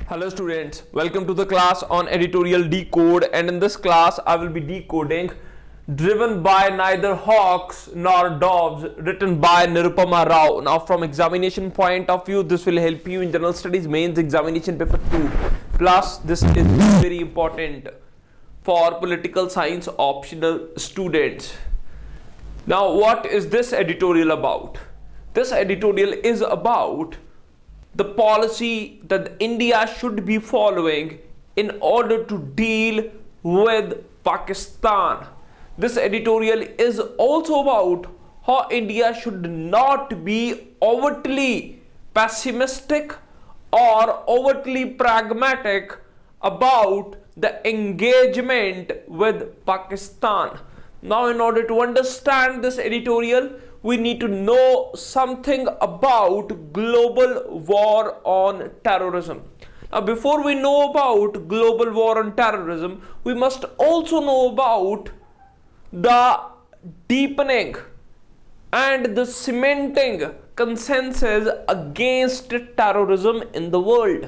Hello students, welcome to the class on editorial decode, and in this class I will be decoding Driven by Neither Hawks Nor Doves, written by Nirupama Rao. Now from examination point of view, this will help you in general studies mains examination paper 2, plus this is very important for political science optional students. Now what is this editorial about? This editorial is about the policy that India should be following in order to deal with Pakistan. This editorial is also about how India should not be overtly pessimistic or overtly pragmatic about the engagement with Pakistan. Now, in order to understand this editorial, we need to know something about global war on terrorism. Now, before we know about global war on terrorism, we must also know about the deepening and the cementing consensus against terrorism in the world.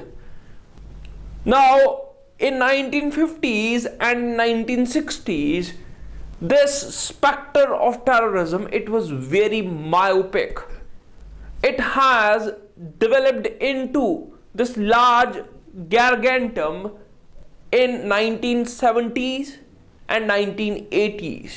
Now, in 1950s and 1960s, this specter of terrorism, it was very myopic. It has developed into this large gargantum in 1970s and 1980s.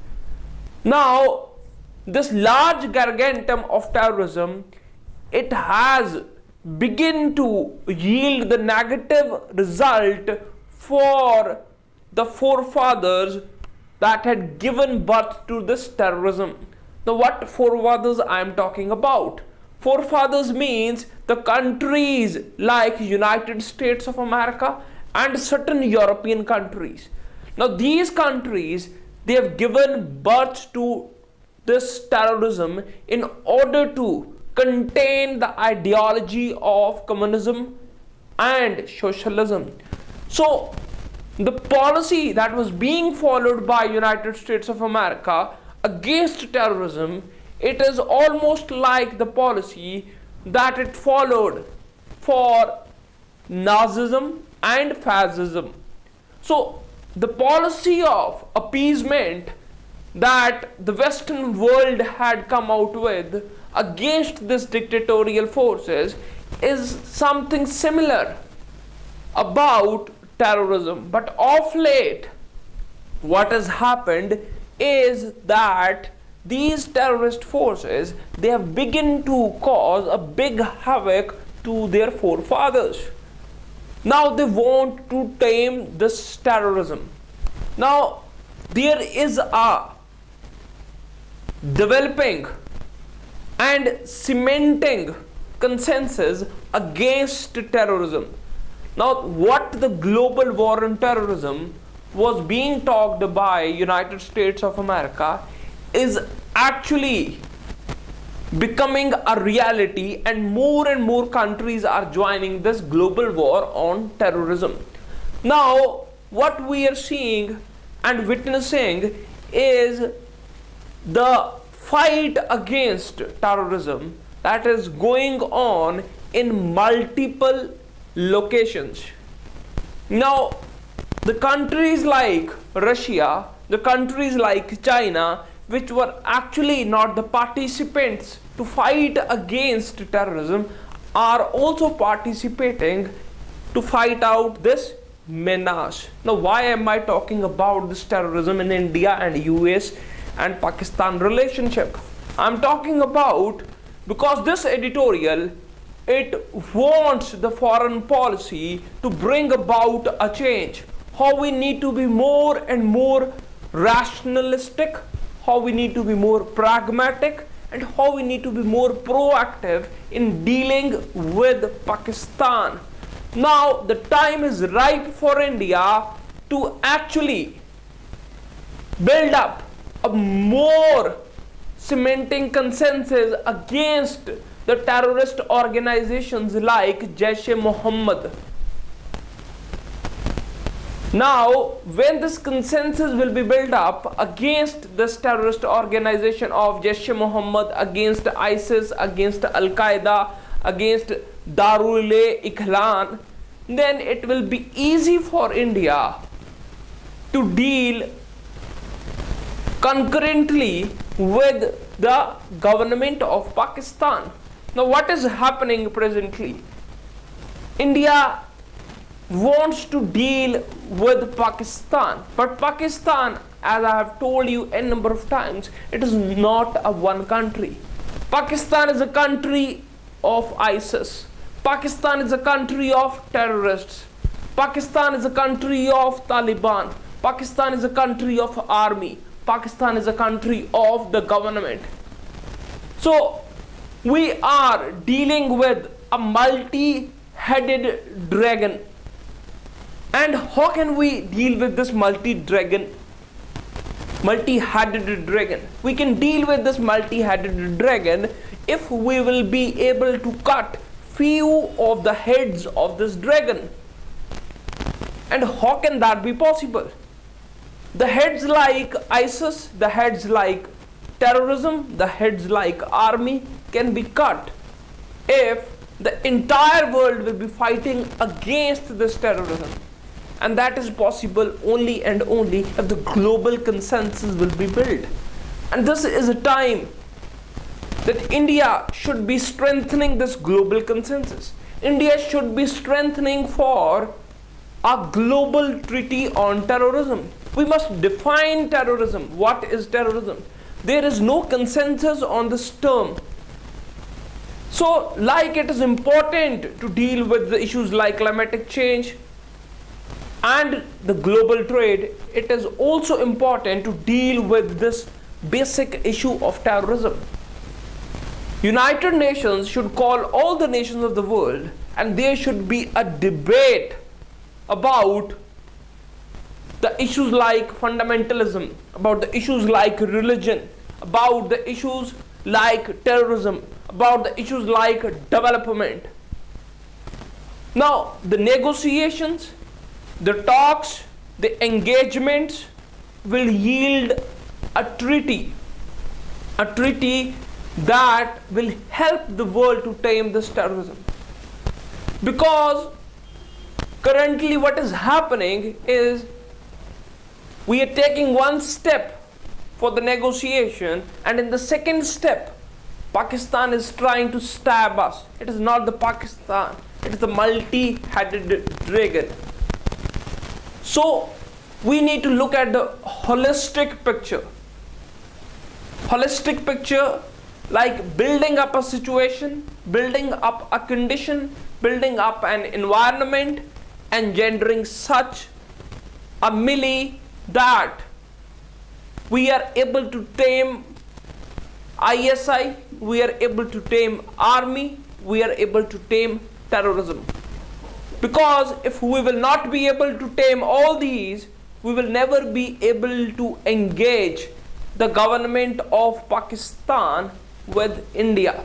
Now, this large gargantum of terrorism, it has begun to yield the negative result for the forefathers that had given birth to this terrorism. Now, what forefathers I am talking about? Forefathers means the countries like United States of America and certain European countries. Now, these countries, they have given birth to this terrorism in order to contain the ideology of communism and socialism. So, the policy that was being followed by United States of America against terrorism, it is almost like the policy that it followed for Nazism and fascism. So the policy of appeasement that the Western world had come out with against this dictatorial forces is something similar about terrorism. But of late, what has happened is that these terrorist forces, they have begun to cause a big havoc to their forefathers. Now they want to tame this terrorism. Now there is a developing and cementing consensus against terrorism. Now, what the global war on terrorism was being talked by United States of America is actually becoming a reality, and more countries are joining this global war on terrorism. Now, what we are seeing and witnessing is the fight against terrorism that is going on in multiple locations. Now, the countries like Russia, the countries like China, which were actually not the participants to fight against terrorism, are also participating to fight out this menace. Now, why am I talking about this terrorism in India and US and Pakistan relationship? I'm talking about because this editorial, it wants the foreign policy to bring about a change. How we need to be more and more rationalistic, how we need to be more pragmatic, and how we need to be more proactive in dealing with Pakistan. Now the time is ripe for India to actually build up a more cementing consensus against the terrorist organizations like Jaish-e-Mohammed. Now, when this consensus will be built up against this terrorist organization of Jaish-e-Mohammed, against ISIS, against Al-Qaeda, against Darul-e-Ikhlan, then it will be easy for India to deal concurrently with the government of Pakistan. Now what is happening presently? India wants to deal with Pakistan, but Pakistan, as I have told you a number of times, it is not a one country. Pakistan is a country of ISIS. Pakistan is a country of terrorists. Pakistan is a country of Taliban. Pakistan is a country of army. Pakistan is a country of the government. So we are dealing with a multi-headed dragon. And how can we deal with this multi-headed dragon? We can deal with this multi-headed dragon if we will be able to cut few of the heads of this dragon. And how can that be possible? The heads like ISIS, the heads like terrorism, the heads like army can be cut if the entire world will be fighting against this terrorism. And that is possible only and only if the global consensus will be built. And this is a time that India should be strengthening this global consensus. India should be strengthening for a global treaty on terrorism. We must define terrorism. What is terrorism? There is no consensus on this term. So, like it is important to deal with the issues like climatic change and the global trade, it is also important to deal with this basic issue of terrorism. United Nations should call all the nations of the world, and there should be a debate about the issues like fundamentalism, about the issues like religion, about the issues like terrorism, about the issues like development. Now, the negotiations, the talks, the engagements will yield a treaty that will help the world to tame this terrorism. Because currently what is happening is we are taking one step for the negotiation, and in the second step Pakistan is trying to stab us. It is not the Pakistan, it is the multi-headed dragon. So we need to look at the holistic picture. Holistic picture like building up a situation, building up a condition, building up an environment, engendering such a melee that we are able to tame ISI, we are able to tame army, we are able to tame terrorism. Because if we will not be able to tame all these, we will never be able to engage the government of Pakistan with India.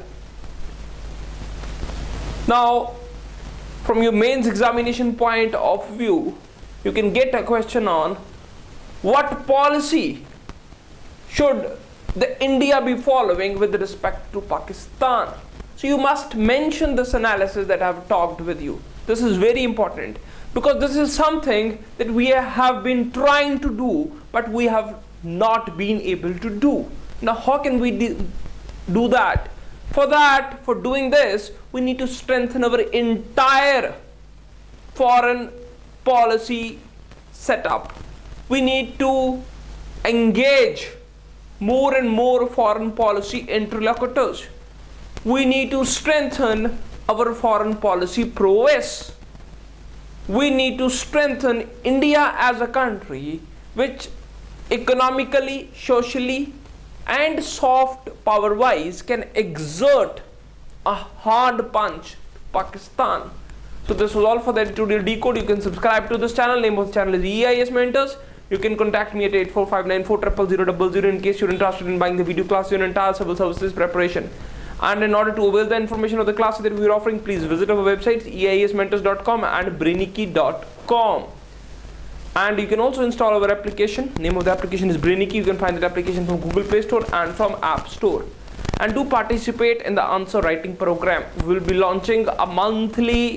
Now, from your mains examination point of view, you can get a question on what policy should the India be following with respect to Pakistan. So you must mention this analysis that I have talked with you. This is very important because this is something that we have been trying to do, but we have not been able to do. Now how can we do that? For doing this, we need to strengthen our entire foreign policy setup. We need to engage more and more foreign policy interlocutors. We need to strengthen our foreign policy prowess. We need to strengthen India as a country which economically, socially and soft power wise can exert a hard punch to Pakistan. So this was all for the editorial decode. You can subscribe to this channel. Name of the channel is EIS Mentors. You can contact me at 8459400000 in case you're interested in buying the video class on entire civil services preparation. And in order to avail the information of the classes that we are offering, please visit our websites eiasmentors.com and brainicky.com. And you can also install our application. Name of the application is Brainicky. You can find that application from Google Play Store and from App Store. And do participate in the answer writing program. We will be launching a monthly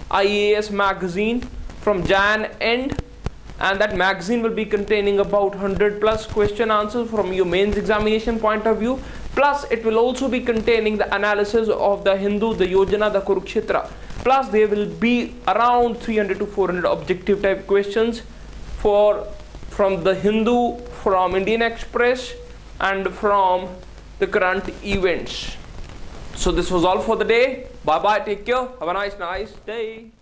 IAS magazine from Jan end, and that magazine will be containing about 100 plus question answers from your mains examination point of view. Plus it will also be containing the analysis of the Hindu, the Yojana, the Kurukshetra. Plus there will be around 300 to 400 objective type questions from the Hindu, from Indian Express, and from the current events. So this was all for the day. Bye bye, take care, have a nice day.